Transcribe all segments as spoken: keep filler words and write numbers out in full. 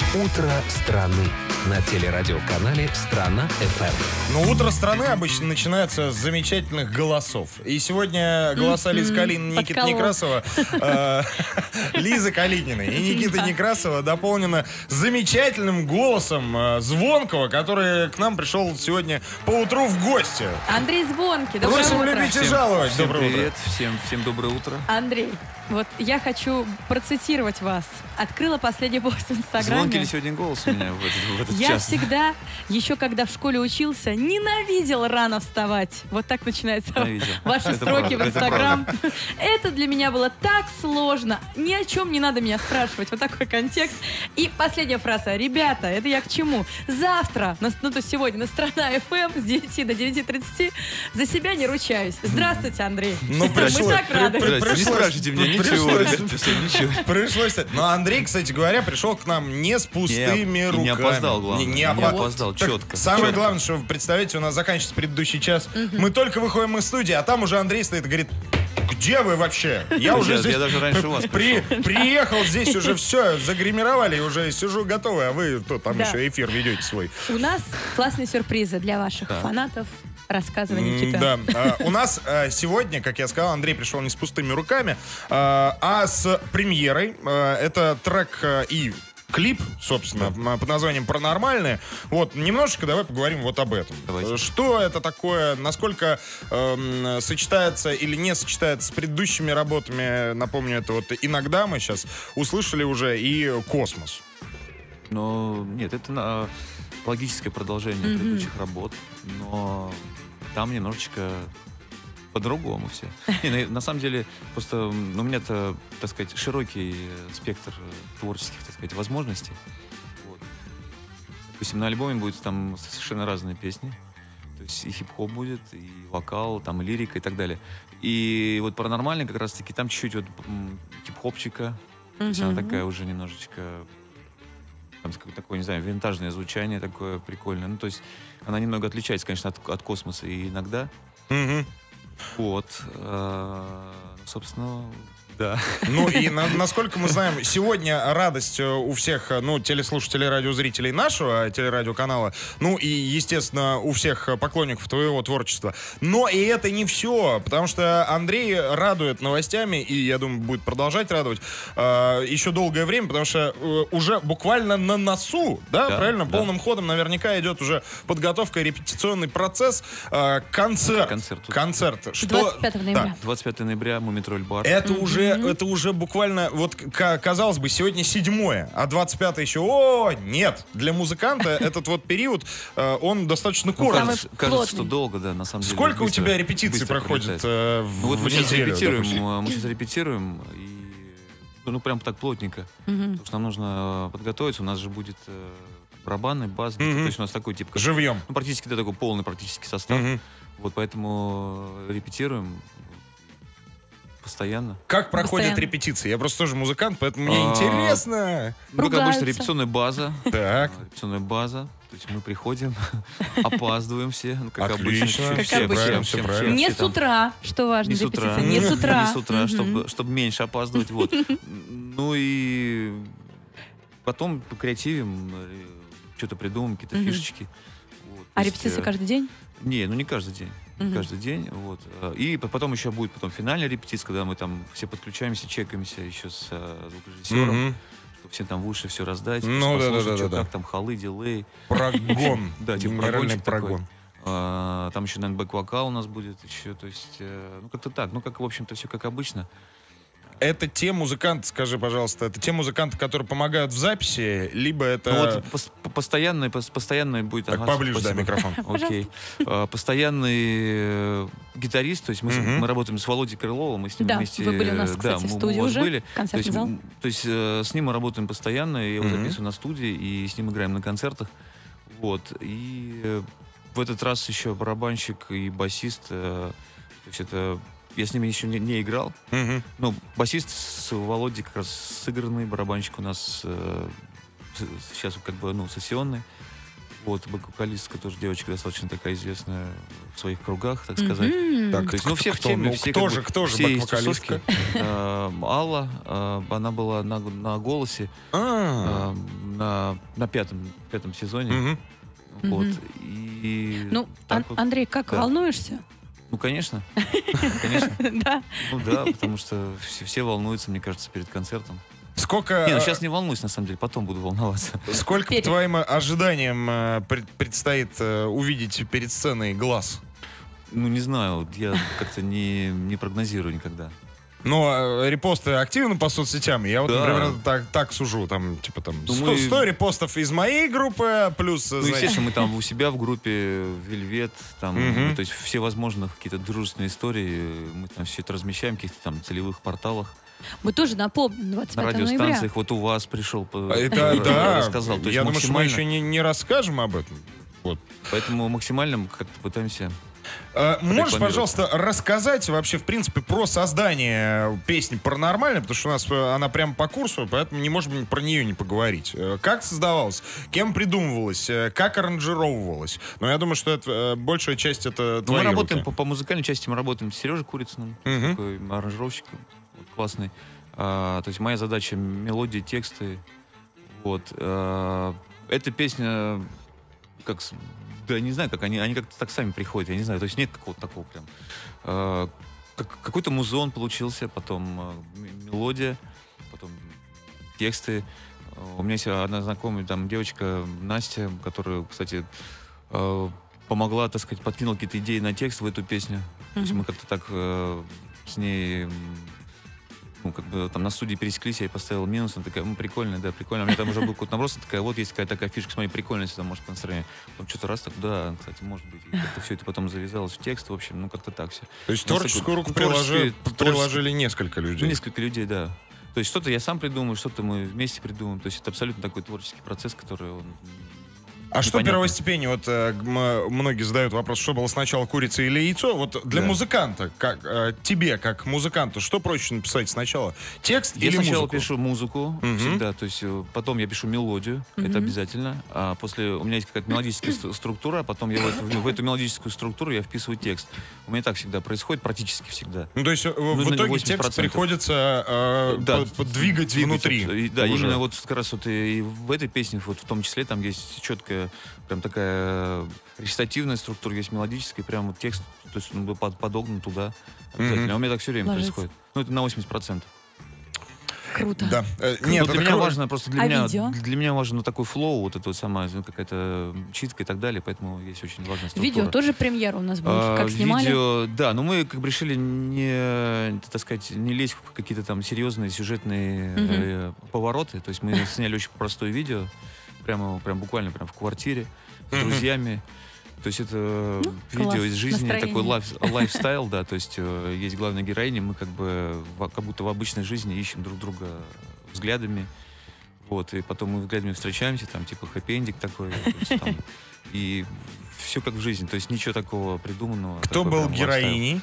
Утро страны на телерадиоканале «Страна-ФМ». Ну, утро страны обычно начинается с замечательных голосов. И сегодня голоса Лизы Калининой и Никиты Некрасова, э, Лизы Калининой и Никиты Некрасова дополнено замечательным голосом э, Звонкого, который к нам пришел сегодня поутру в гости. Андрей Звонкий, доброе Просим утро. любить и Всем, жаловать. всем Доброе привет, утро. Всем, всем доброе утро. Андрей, вот я хочу процитировать вас. Открыла последний пост в Инстаграме. Звонкий ли сегодня голос у меня в этот, в этот Я час? всегда, еще когда в школе учился, ненавидел рано вставать. Вот так начинаются Ненавидел. ваши Это строки правда, в это Инстаграм. Это для меня было так сложно. Ни о чем не надо меня спрашивать. Вот такой контекст. И последняя фраза. Ребята, это я к чему? Завтра, на- ну то есть сегодня на Страна-ФМ с девяти до девяти тридцати за себя не ручаюсь. Здравствуйте, Андрей. Ну, Мы пришлось- так при- рады. при- Здрасте, не пришлось- спрашивайте меня ничего, пришлось- ребята, всё, ничего. Пришлось. Но Андрей, кстати говоря, пришел к нам не с пустыми Не- и руками. не опоздал, главное. Не, не Не опо- опоздал, Так четко. Самое Четко. главное, что вы представляете, у нас заканчивается предыдущий час. Мы только выходим из студии, а там уже Андрей стоит и говорит: где вы вообще? Я уже Я- здесь я даже раньше вас при- приехал, здесь уже все загримировали, и уже сижу готовый, а вы то, там Да. еще эфир ведете свой. У нас классные сюрпризы для ваших фанатов. Рассказывай, Никита. М, Да. А, У нас а, сегодня, как я сказал, Андрей пришел не с пустыми руками, а а с премьерой. А, Это трек а, и клип, собственно, м, под названием «Паранормальные». Вот, немножечко давай поговорим вот об этом. Давайте. Что это такое, насколько эм, сочетается или не сочетается с предыдущими работами. Напомню, это вот «Иногда» мы сейчас услышали уже, и «Космос». Но нет, это на- логическое продолжение предыдущих работ, но там немножечко по-другому все. Не, на, на самом деле, просто ну, у меня-то, так сказать, широкий э, спектр э, творческих, так сказать, возможностей. Вот. Допустим, на альбоме будет там совершенно разные песни. То есть и хип-хоп будет, и вокал, там и лирика, и так далее. И вот «Паранормальный» как раз-таки там чуть-чуть вот м, хип-хопчика. То есть она такая уже немножечко... Там какое-то такое, не знаю, винтажное звучание такое прикольное. Ну, то есть она немного отличается, конечно, от, от «Космоса» и «Иногда». Мгм. Вот. э, Собственно, да. Ну и на- насколько мы знаем, сегодня радость э, у всех, э, ну, телеслушателей, радиозрителей нашего э, телерадиоканала, ну и, естественно, у всех э, поклонников твоего творчества. Но и это не все, потому что Андрей радует новостями, и, я думаю, будет продолжать радовать э, еще долгое время, потому что э, уже буквально на носу, да, Да, правильно, да. полным ходом наверняка идет уже подготовка, репетиционный процесс, э, концерт. Концерт. Концерт. Что- двадцать пятого ноября. Да. двадцать пятого ноября «Мумитроль бар». Это уже, это уже буквально, вот к- казалось бы, сегодня седьмое, а двадцать пятое еще, о, нет. Для музыканта этот вот период, э, он достаточно Ну, короток. кажется, кажется, что плотный. долго, да, на самом деле. Сколько у быстро- тебя репетиций быстро проходит пролетает. э, в, Ну вот в мы сейчас неделю, репетируем, допустим? э, мы сейчас репетируем, и ну, ну, прям так плотненько. Потому что нам нужно э, подготовиться, у нас же будет э, барабаны, бас, гитара, Мгм. то есть у нас такой тип, как- Живьем. ну, практически да, такой полный практически состав. Мгм. Вот поэтому репетируем постоянно. Как проходят Постоянно. репетиции? Я просто тоже музыкант, поэтому мне А, интересно. Ну, как обычно, Ругаются. репетиционная база. Так. А, Репетиционная база. То есть мы приходим, опаздываем все. Ну, как Отлично. обычно. Как Все, обычно. всем, Всё всем, правильно. всем, Не все с там. утра, что важно, Не с утра. репетиция. Не с утра. Не с утра, Мгм. чтобы, чтобы меньше опаздывать. Вот. Ну и потом креативим, что-то придумаем, какие-то Мгм. фишечки. Вот. А То есть, репетиция э, каждый день? Не, ну не каждый день. Не Мгм. каждый день. Вот. Э, И по- потом еще будет потом финальная репетиция, когда мы там все подключаемся, чекаемся еще с э, звукорежиссером, Мгм. чтобы всем там в уши все раздать, Ну, да, да, послушать, да, что, да, да. как там халы, дилей. Прогон. Да, типа Генеральный прогончик такой. прогон. А, Там еще, наверное, бэк-вокал у нас будет еще, то есть, э, ну, как-то так, ну, как, в общем-то, все как обычно. Это те музыканты, скажи, пожалуйста, это те музыканты, которые помогают в записи, либо это... Ну, вот пос- по- постоянный, пос- постоянный будет... Так, ага, поближе, да, спасибо. микрофон. Окей. А, Постоянный э, гитарист, то есть мы, с- Мгм. мы работаем с Володей Крыловым, мы с ним Да, вместе... вы были у нас, э, кстати, да, в мы- студии мы у вас уже, были. То концертный есть, зал. м, то есть э, с ним мы работаем постоянно, я его Мгм. записываю на студии, и с ним играем на концертах. Вот. И э, в этот раз еще барабанщик и басист, э, то есть это... Я с ними еще не, не играл. Мгм. Ну, басист с Володей как раз сыгранный, барабанщик у нас э, с- сейчас как бы, ну, сессионный. Вот, вокалистка тоже девочка достаточно такая известная в своих кругах, так сказать. Мгм. Так, То есть, ну, все в кто, теме, ну, все кто как же, бы- кто же все из бэк-вокалистка? тусовки. Э, Алла, э, она была на, на голосе, А, э, на на, на пятом, пятом сезоне. Мгм. Вот. Мгм. И Ну, так Ан- вот. Андрей, как, Да. волнуешься? Ну, конечно. Конечно. Да. Ну да, потому что все, все волнуются, мне кажется, перед концертом. Сколько, Не, ну э, сейчас не волнуюсь, на самом деле, потом буду волноваться. сколько по Перед. твоим ожиданиям э, пред- предстоит э, увидеть перед сценой глаз? Ну, не знаю, вот я как-то не, не прогнозирую никогда. Но э, репосты активно по соцсетям. Я вот, Да. например, так, так сужу. Там, типа, там, Ну, сто, мы- сто репостов из моей группы, плюс, э, Ну, знаете, естественно, мы там у себя в группе Вельвет, там, Мгм. ну, то есть все возможные какие-то дружественные истории, мы там все это размещаем в каких-то там целевых порталах, Мы тоже напомним, двадцать на пятого ноября. радиостанциях. Вот у вас пришел, по- А это, р- да, рассказал. То есть я думаю, что мы максимально- еще не, не расскажем об этом. Вот. Поэтому максимально мы как-то пытаемся... Э, Можешь, Рекламировать. пожалуйста, рассказать вообще, в принципе, про создание песни «Паранормальной», потому что у нас э, она прям по курсу, поэтому не можем про нее не поговорить. Э, Как создавалась, кем придумывалась, э, как аранжировывалась? Но я думаю, что это, э, большая часть это Ну, твои мы работаем руки. по, по музыкальной части, мы работаем с Сережей Курицыным, Мгм. такой аранжировщик вот, классный. А, то есть моя задача — мелодии, тексты. Вот. А, эта песня, как, с- да, не знаю, как они, они как-то так сами приходят, я не знаю, то есть нет какого-то такого прям. А, как- какой-то музон получился, потом а, м- мелодия, потом тексты. А, У меня есть одна знакомая там девочка Настя, которая, кстати, а, помогла, так сказать, подкинула какие-то идеи на текст в эту песню. То есть Мгм. мы как-то так э, с ней, м, ну, как бы там на студии пересеклись, я ей поставил минус, она такая, ну, прикольно, да, прикольно. У меня там уже был какой-то наброс, она такая, вот есть какая-то такая фишка, смотри, прикольно, если там может по настроению. Потом что-то раз так, да, кстати, может быть. И как-то все это потом завязалось в текст, в общем, ну, как-то так все. То есть у нас творческую такой руку творческий- приложи- приложили несколько людей. Ну, несколько людей, да. То есть что-то я сам придумаю, что-то мы вместе придумаем. То есть это абсолютно такой творческий процесс, который он... А что непонятно. первостепеннее? Вот э, м- многие задают вопрос, что было сначала, курица или яйцо? Вот для Да. музыканта, как э, тебе, как музыканту, что проще написать сначала? Текст Я или сначала музыку? пишу музыку Мгм. всегда, то есть э, потом я пишу мелодию, Мгм. это обязательно. А после у меня есть какая-то мелодическая стру- структура, а потом я в эту, в эту мелодическую структуру я вписываю текст. У меня так всегда происходит, практически всегда. Ну, то есть э, Ну, в на итоге восемьдесят текст процентов. приходится э, Да, под- подвигать внутри. И, да, уже. именно вот как раз вот и, и в этой песне, вот в том числе, там есть четкая, прям такая речитативная структура, есть мелодическая, прям вот текст, то есть он был под- подогнан туда. Обязательно. Мгм. А у меня так все время Ложится. происходит. Ну, это на восемьдесят процентов. Круто. Да. Э, Нет, Нет, для это меня круто. важно, просто для А меня, видео? для меня важен ну, такой флоу, вот это вот сама, ну, какая-то читка и так далее, поэтому есть очень важная структура. Видео тоже премьера у нас будет, А, как снимали. Видео, да, но мы как бы решили не, так сказать, не лезть в какие-то там серьезные сюжетные Мгм. э, повороты. То есть мы сняли очень простое видео, прямо, прям буквально прям в квартире с Мгм. друзьями. То есть это Ну, видео класс, из жизни, настроение. такой лайф, лайфстайл, да, то есть э, есть главная героиня, мы как бы в- как будто в обычной жизни ищем друг друга взглядами, вот, и потом мы взглядами встречаемся, там, типа, хэппи-эндик такой, то есть, там, и все как в жизни, то есть ничего такого придуманного. Кто такой был прям лайфстайл. героиней?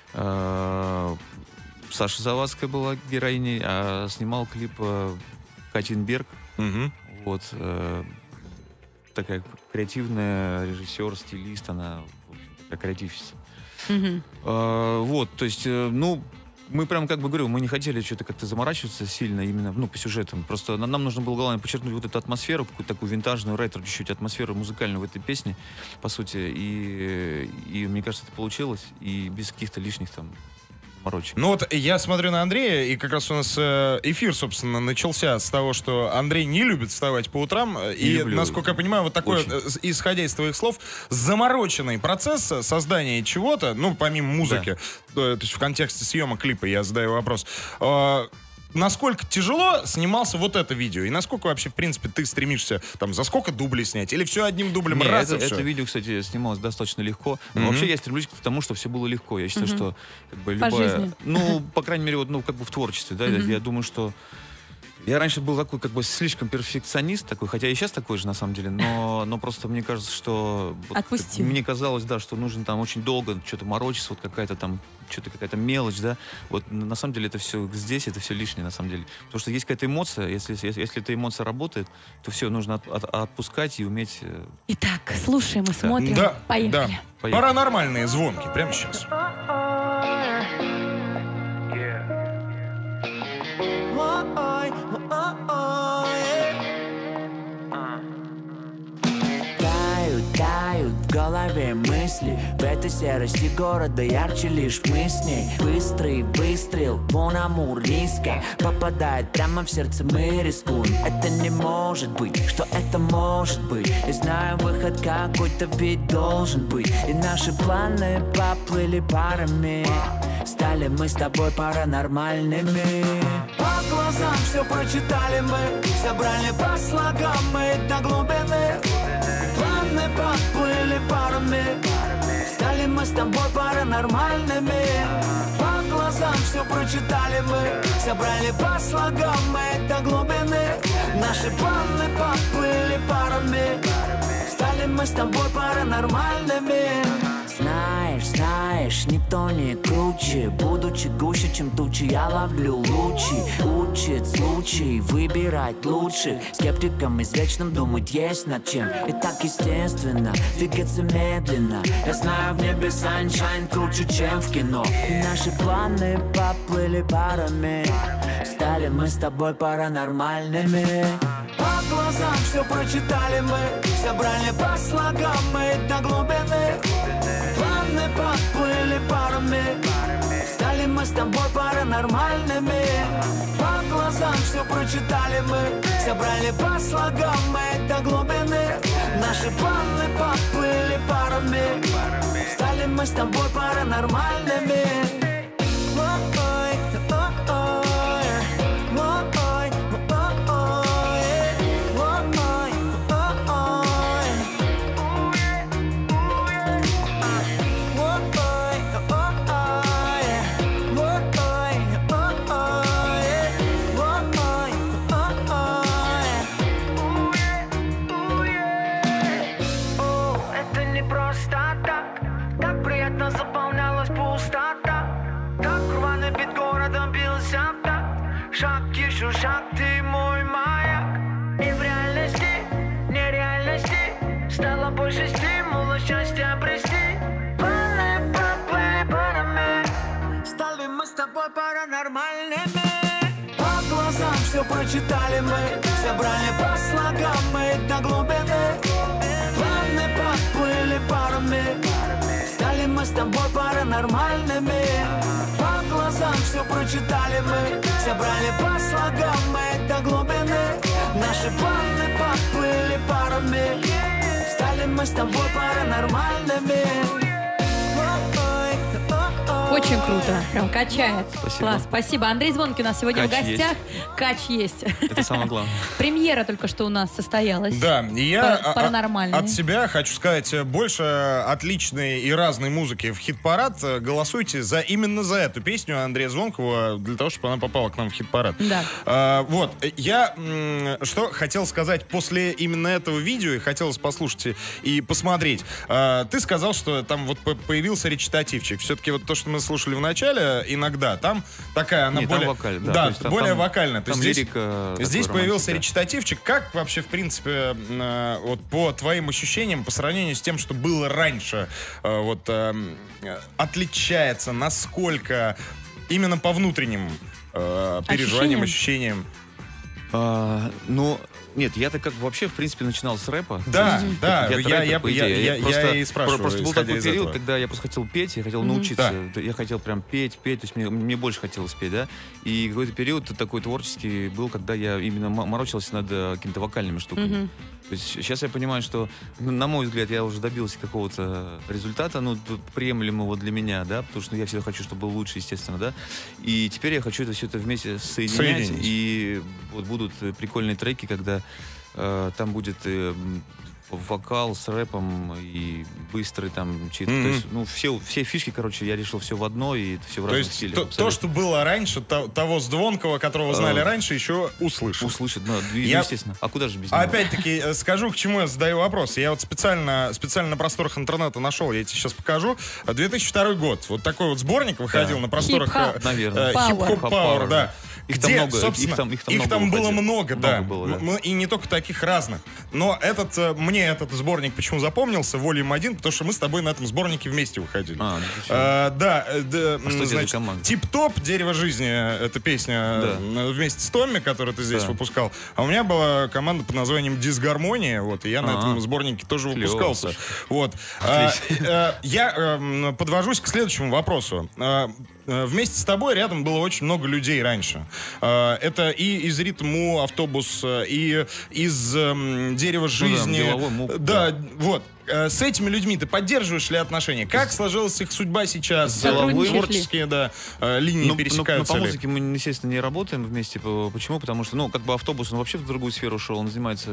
А, Саша Завадская была героиней, а снимал клип э, Катин Берг, Мгм. вот, э, такая креативная режиссер, стилист, она, в общем, такая креативщица. Мгм. А, вот, то есть, э, ну, мы прям, как бы говорю, мы не хотели что-то как-то заморачиваться сильно именно, ну, по сюжетам. Просто нам, нам нужно было, главное, подчеркнуть вот эту атмосферу, какую-то такую винтажную, ретро, чуть-чуть атмосферу музыкальную в этой песне, по сути. И, и мне кажется, это получилось. И без каких-то лишних там заморочек. Ну вот я смотрю на Андрея, и как раз у нас э, эфир, собственно, начался с того, что Андрей не любит вставать по утрам. э, И, люблю. насколько я понимаю, вот такой, Очень. э, с- исходя из твоих слов, замороченный процесс э, создания чего-то, ну, помимо музыки, э, то есть в контексте съемок клипа, я задаю вопрос. э, Насколько тяжело снимался вот это видео? И насколько вообще, в принципе, ты стремишься, там, за сколько дублей снять? Или все одним дублем Не, раз это, и всё? это видео, кстати, снималось достаточно легко. Но Мгм. вообще я стремлюсь к тому, что все было легко. Я считаю, Мгм. что как бы, По любая... жизни. Ну, по крайней мере, вот, ну, как бы в творчестве, да, Мгм. я думаю, что я раньше был такой, как бы, слишком перфекционист такой, хотя и сейчас такой же, на самом деле, но, но просто мне кажется, что... вот, Отпусти. как- мне казалось, да, что нужно там очень долго что-то морочиться, вот какая-то там, что-то какая-то мелочь, да. Вот н- на самом деле это все здесь, это все лишнее, на самом деле. Потому что есть какая-то эмоция, если, если, если эта эмоция работает, то все, нужно от- от- отпускать и уметь... э, Итак, слушаем и смотрим. Да, Поехали. да. Поехали. Паранормальные звонки прямо сейчас. Ой, ой, ой, голове мысли. В этой серости города ярче лишь мы с ней. Быстрый выстрел, вон Амур низко попадает прямо в сердце, мы рискуем. Это не может быть, что это может быть. Я знаю, выход какой-то ведь должен быть. И наши планы поплыли парами. Стали мы с тобой паранормальными. По глазам все прочитали мы, собрали по слогам мы до глубины. Планы поплыли парами. Стали мы с тобой паранормальными. По глазам все прочитали мы, собрали по слогам мы до глубины. Наши планы поплыли парами. Стали мы с тобой паранормальными. Знаешь, знаешь, никто не круче. Будучи гуще, чем тучи, я ловлю лучи. Учит случай выбирать лучших. Скептикам извечным думать есть над чем. И так естественно двигаться медленно. Я знаю, в небе sunshine круче, чем в кино. И наши планы поплыли парами. Стали мы с тобой паранормальными. По глазам все прочитали мы, собрали по слогам мы до глубины. Планы поплыли парами. Стали мы с тобой паранормальными. По глазам все прочитали мы, собрали по слогам мы до глубины. Наши планы поплыли парами. Стали мы с тобой паранормальными. Шаг еще шаг, ты мой маяк. И в реальности, нереальности стало больше стимула счастья обрести. Планы поплыли парами. Стали мы с тобой паранормальными. По глазам все прочитали мы, собрали по слогам мы до глубины. Планы поплыли парами. Стали мы с тобой паранормальными. По глазам все прочитали мы, собрали по слогам мы до глубины. Наши планы поплыли парами. Стали мы с тобой паранормальными. Очень круто, прям качает. Спасибо. Класс, спасибо. Андрей Звонкий у нас сегодня Кач в гостях. есть. Кач есть. Это самое главное. Премьера только что у нас состоялась. Да, и я Пар- паранормальный. от себя хочу сказать, больше отличной и разной музыки в хит-парад. Голосуйте за именно за эту песню Андрея Звонкого, для того, чтобы она попала к нам в хит-парад. Да. А, вот, я м, что хотел сказать после именно этого видео, и хотелось послушать и, и посмотреть. А, ты сказал, что там вот по- появился речитативчик. Все-таки вот то, что мы слушали в начале, иногда, там такая, она Нет, там более... вокаль, да, да, то есть там- более там- вокальная. То там есть здесь, лирика такой здесь появился романтика. речитативчик. Как вообще, в принципе, э, вот по твоим ощущениям, по сравнению с тем, что было раньше, э, вот э, отличается, насколько именно по внутренним э, переживаниям, ощущениям? А, ну, нет, я-то как вообще, в принципе, начинал с рэпа. Да, То есть, да, я, я- рэпер, я- по я- идее. я- я просто, и спрашиваю, Просто был исходя такой из период, этого. когда я просто хотел петь, я хотел научиться. Я хотел прям петь, петь, то есть мне, мне больше хотелось петь, да. И какой-то период такой творческий был, когда я именно м- морочился над э, какими-то вокальными штуками. Мгм. То есть сейчас я понимаю, что, ну, на мой взгляд, я уже добился какого-то результата, ну, тут приемлемого для меня, да, потому что я всегда хочу, чтобы было лучше, естественно, да. И теперь я хочу это все это вместе соединять. Соединить. И вот будут э, прикольные треки, когда э, там будет э, м, вокал с рэпом и быстрый там чит. Мгм. То есть, ну, все, все фишки, короче, я решил все в одно, и это все в То разных есть стилях. то, то, абсолютно. что было раньше, то- того Звонкого, которого знали А, раньше, еще услышат. Услышит, ну, ну, Я- естественно. А куда же без него? Опять-таки, э, скажу, к чему я задаю вопрос. Я вот специально, специально на просторах интернета нашел, я тебе сейчас покажу. две тысячи второй год. Вот такой вот сборник выходил Да. на просторах... Хип-хоп. э, Наверное. э, Power. Хип-хоп Power, Power, да. да. Их там где, много, собственно, их там, их там, их много там было выходило. много, да. было, да. М- И не только таких разных. Но этот, э, мне этот сборник почему запомнился, Volume один, потому что мы с тобой на этом сборнике вместе выходили. А, ну, А, да, э, да, А что тебе за значит, команда? Тип-топ, Дерево жизни, эта песня Да. э, вместе с Томми, которую ты здесь Да. выпускал. А у меня была команда под названием Дисгармония, вот, и я на А-а. этом сборнике тоже Клево, выпускался. слушай. Вот. А, э, я э, подвожусь к следующему вопросу. А, э, Вместе с тобой рядом было очень много людей раньше. Э, Это и из «Ритму», «Автобус», э, и из эм, «Дерева жизни». «Деловой мук», Да, да. вот. Э, С этими людьми ты поддерживаешь ли отношения? Как сложилась их судьба сейчас? С «Деловым»? Творческие, да, э, линии Ну, ну, пересекаются ну, по ли? музыке мы, естественно, не работаем вместе. По- Почему? Потому что, ну, как бы «Автобус», он вообще в другую сферу ушел. Он занимается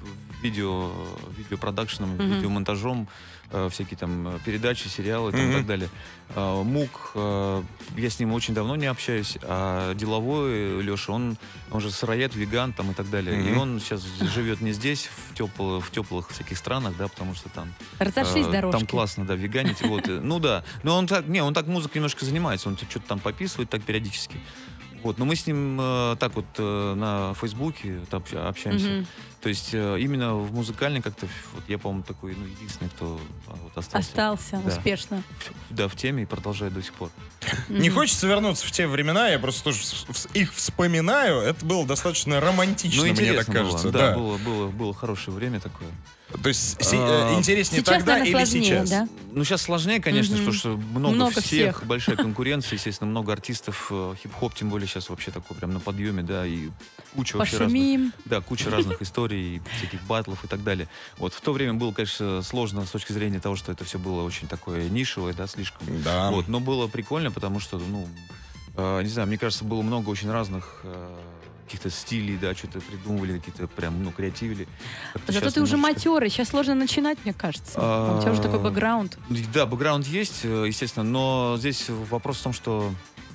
видео, видеопродакшеном, видеомонтажом, э, всякие там э, передачи, сериалы там, и так далее. Э, Мук, э, я с ним очень давно не общаюсь, а деловой Леша, он, он же сыроед, веган там и так далее. И он сейчас живет не здесь, в, тепл, в теплых всяких странах, да, потому что там... Разошлись э, дорожки. Там классно, да, веганить. Вот, э, ну да. Но он так, не, он так музыкой немножко занимается, он что-то там пописывает так периодически. Вот, но мы с ним э, так вот э, на Фейсбуке так общаемся. Мгм. То есть э, именно в музыкальной как-то, вот я, по-моему, такой, ну, единственный, кто а, вот остался. Остался Да. успешно. В- Да, в теме и продолжает до сих пор. Не хочется вернуться в те времена, я просто тоже вс- вс- их вспоминаю. Это было достаточно романтично, Ну, мне так интересно кажется. было. Да, Да. Было, было, было хорошее время такое. То есть си- А, э, интереснее Сейчас, тогда наверное, или сложнее, сейчас? да? Ну, сейчас сложнее, конечно, Мгм. потому что много, Много всех, всех. большая конкуренция, естественно, много артистов, э, хип-хоп, тем более сейчас вообще такой прям на подъеме, да, и куча вообще разных... Пошумим. Да, куча разных историй, всяких батлов и так далее. Вот в то время было, конечно, сложно с точки зрения того, что это все было очень такое нишевое, да, слишком. Да. Вот, но было прикольно, потому что, ну, э, не знаю, мне кажется, было много очень разных э, каких-то стилей, да, что-то придумывали, какие-то прям, ну, креативили. Как-то Зато щас ты уже немножечко- матерый, сейчас сложно начинать, мне кажется. У тебя уже такой бэкграунд. Да, бэкграунд есть, э, естественно, но здесь вопрос в том, что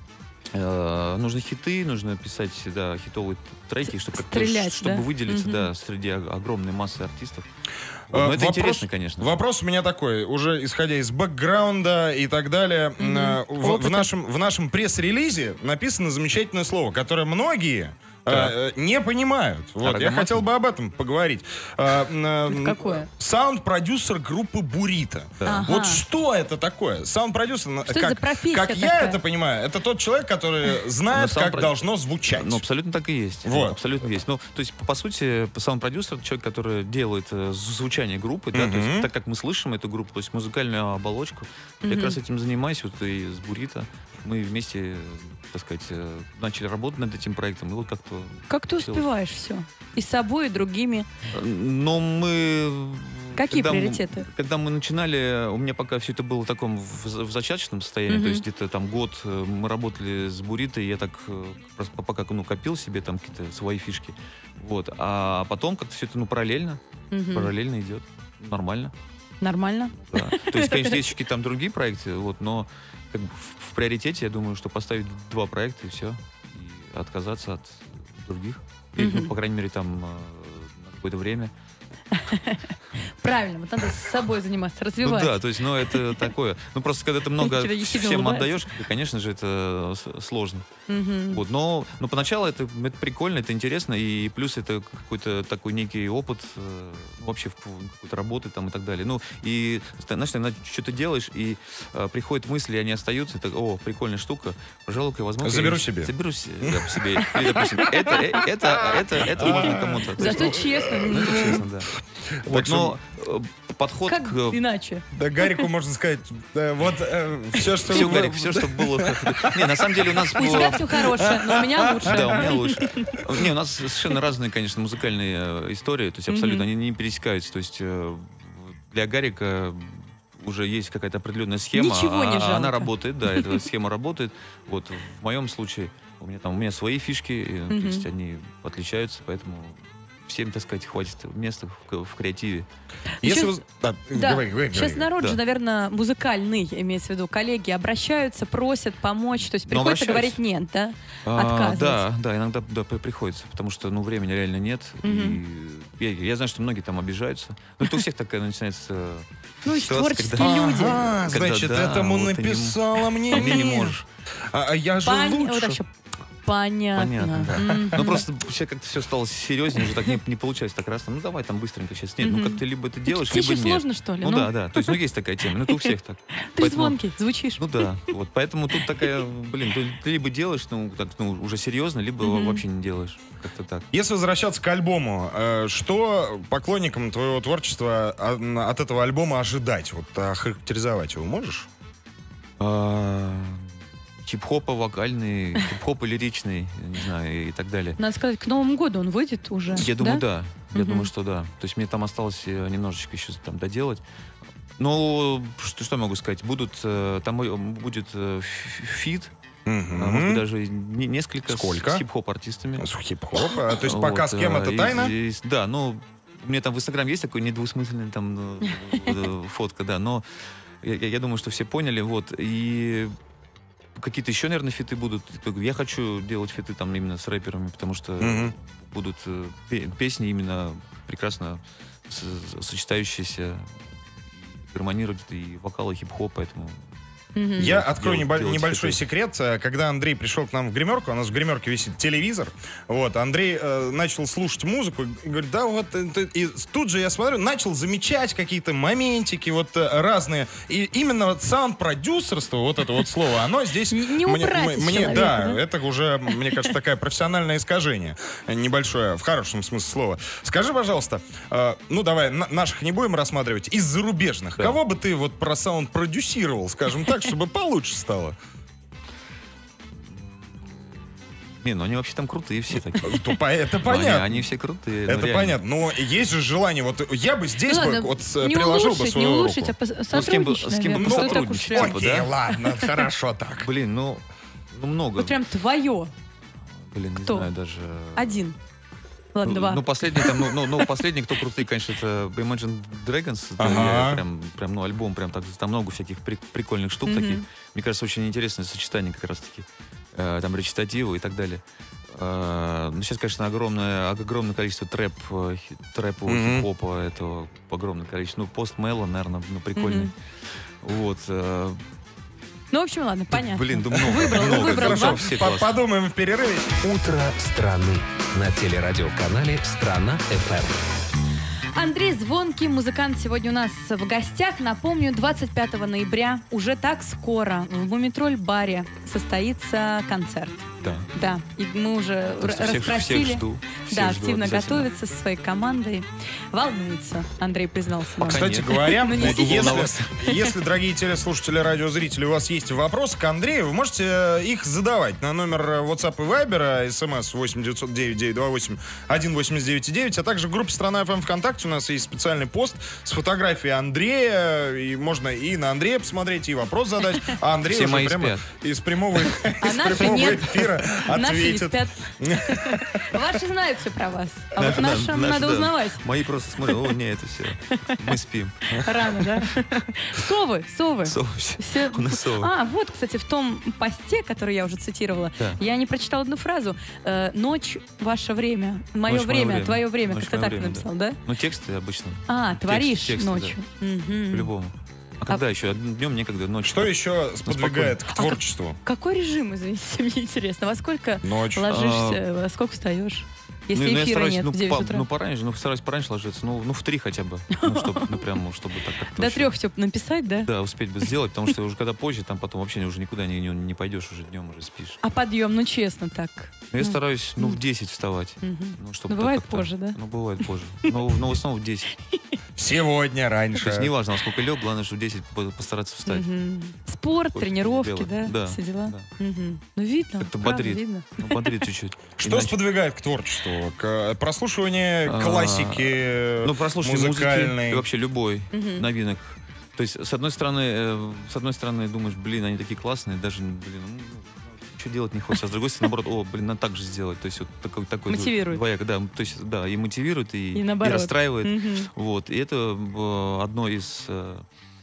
э, нужны хиты, нужно писать, да, хитовые треки, чтобы, как-то, Стрелять, чтобы да? выделиться, Мгм. да, среди о- огромной массы артистов. Э, Вот, но это вопрос- интересно, конечно. Вопрос у меня такой, уже исходя из бэкграунда и так далее. Мгм. э, В, в Опыта. нашем, в нашем пресс-релизе написано замечательное слово, которое многие э, не понимают. Вот, я Рогомафия? хотел бы об этом поговорить. Э, э, Это какое? Саунд-продюсер группы «Бурита». Ага. Вот что это такое? Саунд-продюсер, на- Что это за как, профессия как я такая? это понимаю, это тот человек, который знает, Ну, как саунд-про- должно звучать. Ну, абсолютно так и есть. Вот. Абсолютно есть. Ну, то есть, по, по сути, саунд-продюсер — это человек, который делает э, звучание группы, да, то Мгм. есть, так как мы слышим эту группу, то есть музыкальную оболочку. Я как раз этим занимаюсь, вот и с Бурита. Мы вместе, э, так сказать, э, начали работать над этим проектом, и вот как-то... Как ты всё. успеваешь все? И с собой, и другими. Но мы... Какие когда мы- приоритеты? Когда мы начинали, у меня пока все это было в таком в, за- в зачаточном состоянии, Мгм. то есть где-то там год э, мы работали с Буритой, я так э, просто пока ну, копил себе там какие-то свои фишки. Вот. А потом как-то все это ну, параллельно, Мгм. параллельно идет. Нормально. Нормально? Да. То есть, конечно, есть какие-то там другие проекты, вот, но как бы в, в приоритете, я думаю, что поставить два проекта и все. И отказаться от других. Или, ну, Мгм. по крайней мере, там э, на какое-то время. Правильно, вот надо с собой заниматься, Ну развивать. да, то есть, ну это такое. Ну просто когда ты много Что-то ехидно всем улыбается. отдаешь, конечно же, это с- сложно. Мгм. Вот, но, но поначалу это, это прикольно, это интересно, и плюс это какой-то такой некий опыт э, вообще в какой-то работы там и так далее. Ну и знаешь, ты что-то делаешь, и э, приходят мысли, и они остаются, это, о, прикольная штука, пожалуй-ка, возможно... Заберу я- себе. Заберу се- да, себе. Или, допустим, это, э, это, это, это можно кому-то. То есть, Зато ну, честно. это честно, да. Вот, что- но э, подход Как к... иначе? Да, Гарику можно сказать, да, вот все, что... Все, вы- Гарик, все, что было. Не, на самом деле у нас У тебя было... все хорошее, но у меня лучше. Да, у меня лучше. Не, у нас совершенно разные, конечно, музыкальные э, истории, то есть абсолютно они не пересекаются. То есть э, для Гарика уже есть какая-то определенная схема, Ничего не а- жалко. она работает, да, эта схема работает. Вот в моем случае у меня там у меня свои фишки, и, то Мгм. есть они отличаются, поэтому всем, так сказать, хватит места в, в креативе. Если Сейчас- вы- да, Да, говори, говори, сейчас говори. народ Да. же, наверное, музыкальный, имеется в виду, коллеги обращаются, просят помочь, то есть Ну, приходится обращаются. говорить нет, да? А, Отказывать. да, да, иногда да, при- приходится, потому что ну, времени реально нет. Мгм. И я, я знаю, что многие там обижаются. Но это у всех такая начинается Ну, и ситуация, творческие когда- люди. Ага, Когда значит, да, этому вот ты не- написала мне а мне не Мир. можешь. А, а я же Пань- лучше. вот так еще. Понятно. Понятно, да. Мгм. Ну, просто сейчас как-то все стало серьезнее, уже так не, не получается так раз. Ну, давай там быстренько сейчас. Нет, ну, Мгм. как ты либо это делаешь, Тебе либо еще нет. сложно, что ли? Ну, да, да. То есть, ну, есть такая тема. Ну, это у всех так. Ты Поэтому- звонкий, звучишь. Ну да, вот. Поэтому тут такая, блин, ты, ты либо делаешь, ну, так, ну, уже серьезно, либо Мгм. вообще не делаешь. Как-то так. Если возвращаться к альбому, э, что поклонникам твоего творчества а, от этого альбома ожидать? Вот охарактеризовать его можешь? А, Хип-хопа вокальный, хип-хопа лиричный, не знаю, и так далее. Надо сказать, к Новому году он выйдет уже. Я думаю, да. Я Мгм. думаю, что да. То есть мне там осталось э, немножечко еще там доделать. Ну, что, что я могу сказать? Будут, э, там э, будет э, ф- фит, Мгм. а, может быть, даже не- несколько с- Сколько? с хип-хоп-артистами. С хип-хоп. а, То есть Вот, пока с кем э, это и- тайна? и- Да, ну, у меня там в Инстаграм есть такой недвусмысленный там э, э, фотка, да, но я, я- я думаю, что все поняли, вот, и какие-то еще, наверное, фиты будут. Я хочу делать фиты там именно с рэперами, потому что Мгм. будут э, пе- песни именно прекрасно с- сочетающиеся, и гармонируют и вокал, и хип-хоп, поэтому... Мгм. Я делать- открою делать- небо- делать небольшой фиты. секрет. Э, Когда Андрей пришел к нам в гримерку, у нас в гримерке висит телевизор. Вот, Андрей э, начал слушать музыку и говорит, да, вот. это- И тут же я смотрю, начал замечать какие-то моментики вот э, разные. И именно вот саунд-продюсерство, вот это вот слово, оно здесь... Не- не мне, убрать из мне- человека, да, да? это уже, мне кажется, такое профессиональное искажение. Небольшое, в хорошем смысле слова. Скажи, пожалуйста, э, ну давай, на- наших не будем рассматривать, из зарубежных. Да. Кого бы ты вот про саунд продюсировал, скажем так, чтобы получше стало? Не, ну они вообще там крутые все такие. Ну, по- Это Ну, они- понятно. Они все крутые. ну, Это реально. понятно. Но есть же желание. Вот я бы здесь Ну бы ладно, вот с- не приложил бы улучшить, свою не руку. улучшить, а пос- Ну, с кем бы- сотрудничать, с кем бы наверное. Кто так уж посотрудничать, прям- типа, Окей, да? ладно, хорошо так. Блин, ну, ну много. Вот прям твое. Блин, не кто? знаю даже. Один. Ладно, Ну, два. ну, последний там, ну, ну, ну, последний, кто крутые, конечно, это Imagine Dragons. Это Ага. я прям, прям, ну, альбом, прям так, там много всяких при- прикольных штук Мгм. таких. Мне кажется, очень интересное сочетание как раз-таки. Э, там речитативы и так далее. Э, ну, сейчас, конечно, огромное, огромное количество трэп, э, хи- трэпового Мгм. хип-хопа, это огромное количество. Ну, пост Мелон, наверное, ну, прикольный. Мгм. Вот. э, Ну, в общем, ладно, понятно. Блин, да много. Выбрал, много, выбрал хорошо, два. все По- классно. Подумаем в перерыве. «Утро страны» на телерадиоканале «Страна эф эм». Андрей Звонкий, музыкант, сегодня у нас в гостях. Напомню, двадцать пятого ноября, уже так скоро, в Мумитроль-баре состоится концерт. Да. Да, и мы уже Так что р- всех- расспросили. всех жду. Всех Да, жду активно обязательно. готовится со своей командой. Волнуется, Андрей признался нам. Пока Кстати нет. говоря, Ну, не если, волноваться. если, дорогие телеслушатели, радиозрители, у вас есть вопросы к Андрею, вы можете э, их задавать на номер э, WhatsApp и Viber, смс восемь девятьсот девять девятьсот двадцать восемь один восемьдесят девять девять, а также в группе «Страна эф эм» ВКонтакте у нас есть специальный пост с фотографией Андрея, и можно и на Андрея посмотреть, и вопрос задать, а Андрей Все уже мои прямо спят. из прямого, из наши прямого нет. эфира Наши не ответит. спят. Ваши знают все про вас. А вот Да, нашим наши, надо да. узнавать. Мои просто смотрят, о, не, это все. Мы спим. Рано, да? Совы, совы. Совы все. Все- У нас совы. А, вот, кстати, в том посте, который я уже цитировала, Да. я не прочитала одну фразу. Э, Ночь — ваше время. Мое Ночь — мое время, время. твое время. Ночь — Как ты мое так время, написал, да? Ну, тексты обычно, А, творишь тексты, ночью. Мгм. по-любому. А когда еще? Днем некогда, ночью. Что еще сподвигает А к творчеству? Какой режим, извините, мне интересно? Во сколько Ночь. ложишься, во сколько встаешь? Если ну, ну, я эфира стараюсь, нет ну, в девять по- утра. ну, пораньше, ну, стараюсь пораньше ложиться, ну, ну, в три хотя бы. Ну, чтобы, ну, прям, ну, чтобы так как-то До вообще- трех все написать, да? Да, успеть бы сделать, потому что уже когда позже, там потом вообще уже никуда не, не, не пойдешь, уже днем уже спишь. А подъем, ну честно так. Но я Ну, стараюсь, ну, в десять вставать. Мгм. Ну, чтобы Ну, так бывает как-то- позже, да? Ну, бывает позже. Но, но в основном в десять. Сегодня, раньше. То есть неважно, насколько лег, главное, что в десять по- постараться встать. Мгм. Спорт, Очень тренировки, дело. да? Да, Все дела. да. Мгм. Ну, видно. Как-то правда, бодрит. видно. Ну, бодрит чуть-чуть. Что Иначе- сподвигает к творчеству? К э, прослушиванию А, классики, Ну, прослушивание музыки музыкальной? и вообще любой Мгм. новинок. То есть, с одной стороны, э, с одной стороны, думаешь, блин, они такие классные, даже, блин, ну, что делать не хочется. А с другой стороны, наоборот, о, блин, надо так же сделать. То есть, вот такой, такой Мотивирует. двояк, да, то есть, да, и мотивирует, и, И наоборот. расстраивает. Мгм. Вот, и это э, одно из... э,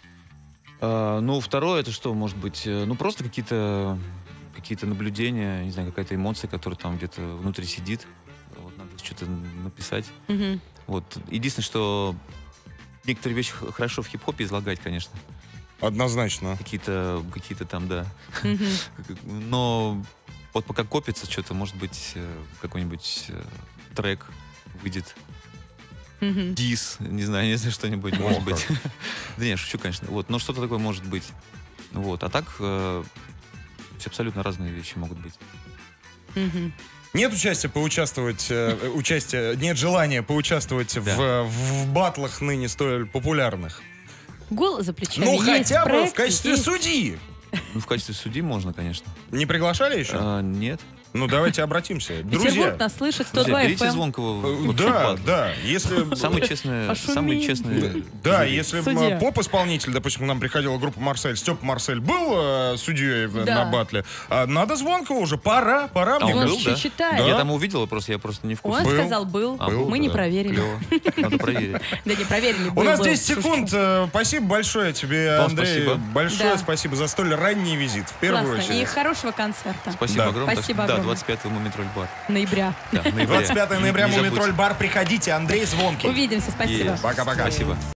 э, ну, второе, это что, может быть, э, ну, просто какие-то какие-то наблюдения, не знаю, какая-то эмоция, которая там где-то внутри сидит. Вот, надо что-то написать. Мгм. Вот. Единственное, что некоторые вещи х- хорошо в хип-хопе излагать, конечно. Однозначно. Какие-то, какие-то там, да. Мгм. Но Вот пока копится что-то, может быть, э, какой-нибудь э, трек выйдет. Мгм. Дис, не знаю, не знаю, что-нибудь, О, может как. быть. Да не, шучу, конечно. Вот, но что-то такое может быть. Вот, а так э, абсолютно разные вещи могут быть. Мгм. Нет участия поучаствовать, э, участия, нет желания поучаствовать Да. в, в батлах ныне столь популярных. Гол за плечами. Ну, есть, хотя бы в проекты качестве есть. судьи. Ну, в качестве судьи можно, конечно. Не приглашали еще? А, нет. Ну, давайте обратимся. Друзья. Петербург нас слышит, сто два Друзья, берите эф эм. Звонкого. Э, вообще в Да, батл. да. Если... Самый честный, Пошумим. самый честный. Да, жюри. если Судья. м, поп-исполнитель, допустим, к нам приходила группа Марсель, Степ Марсель был э, судьей в- Да. на батле, а надо Звонкого уже, пора, пора. А мне он Он был, кажется. чуть да? читает. Да. Я там увидел, просто я просто не в курсе. Он Был. сказал, был. А, был, Мы не да. проверили. Клево. Надо проверить. Да не проверили. У был, нас был. десять секунд. Э, Спасибо большое тебе, Вам Андрей. спасибо. Большое Да. спасибо за столь ранний визит. В первую Классно. И очередь. хорошего концерта. Спасибо Да. огромное. Спасибо Так что, огромное. Да, двадцать пятого Мумитроль бар. Ноября. Да, ноября. двадцать пятого ноября Не- не забудьте. Мумитроль бар. Приходите. Андрей Звонкий. Увидимся. Спасибо. Есть. Пока-пока. Спасибо.